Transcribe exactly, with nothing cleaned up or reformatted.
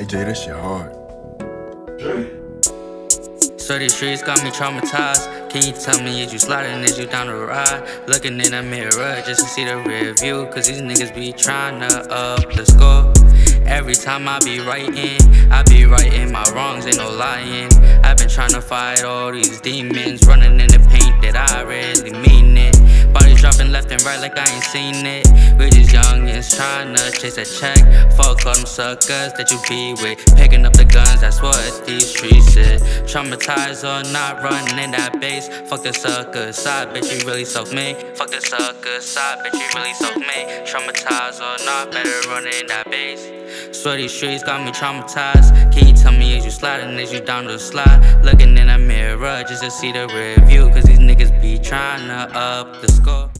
Hey Jay, that shit hard. Jay? So these streets got me traumatized. Can you tell me, is you sliding, is you down the ride? Looking in the mirror just to see the rear view, cause these niggas be trying to up the score. Every time I be writing, I be righting my wrongs, ain't no lying. I've been trying to fight all these demons, running in the paint that I really mean it. Bodies dropping left and right like I ain't seen it. We just youngins trying to chase a check. Fuck all them suckers that you be with, picking up the guns, that's what these streets is. Traumatized or not, running that base. Fuck the sucker side, bitch you really self-made. Fuck the sucker side, bitch you really self-made. Traumatized or not, better run in that base. Swear these streets got me traumatized. Can you tell me, is you sliding, is you down the slide? Looking in the mirror just to see the rear view, cause these niggas be trying to up the score.